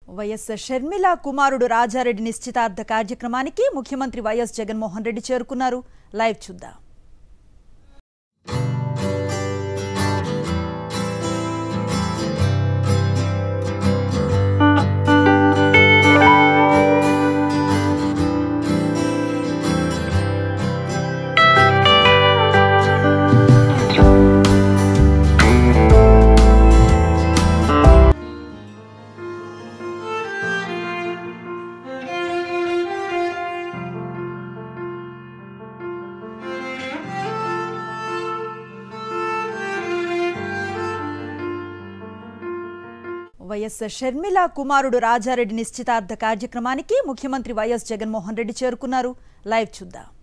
YS Sharmila కుమారుడు రాజారెడ్డి నిశ్చితార్థ కార్యక్రమానికి ముఖ్యమంత్రి వైఎస్ జగన్మోహన్ రెడ్డి చేరుకున్నారు. లైవ్ చూద్దాం. వైఎస్ షర్మిల కుమారుడు రాజారెడ్డి నిశ్చితార్థ కార్యక్రమానికి ముఖ్యమంత్రి వైఎస్ జగన్మోహన్ రెడ్డి చేరుకున్నారు. లైవ్ చూద్దాం.